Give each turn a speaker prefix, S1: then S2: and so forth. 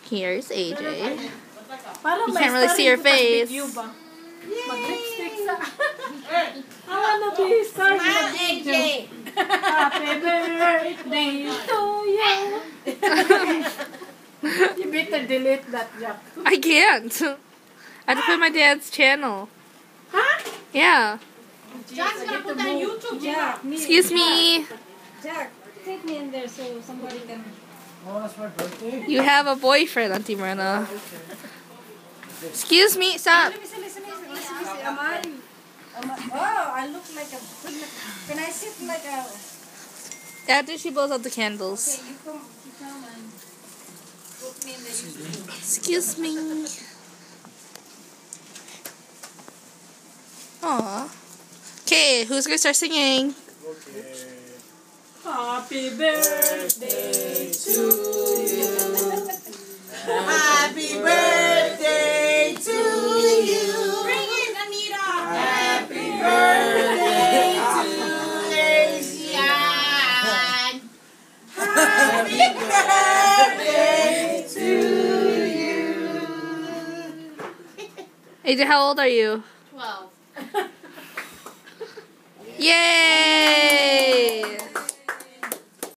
S1: Here's AJ.
S2: Parang
S1: You can't really see her face.
S2: Mag-lipstick sa... I wanna be starring in the video. Happy birthday to you. You better delete that, Jack.
S1: I can't. I have to put my dad's channel.
S2: Huh?
S1: Yeah.
S2: Jack's gonna put that on YouTube, Jack.
S1: Excuse me.
S3: Jack, take me in there so somebody can...
S2: Oh, that's my birthday?
S1: You have a boyfriend, Auntie Myrna. Excuse me. Stop.
S3: Listen. Am I... Oh, I look like a... Can I sit like a...
S1: After she blows out the candles.
S3: Okay, you come and put me in the YouTube.
S1: Excuse me. Aw. Okay, who's gonna start singing?
S2: Okay. Happy birthday to you. Happy birthday to you.
S3: Bring it, Anita.
S2: Happy birthday to Asian. Happy birthday to you.
S1: AJ, how old are you?
S3: 12.
S1: Yay!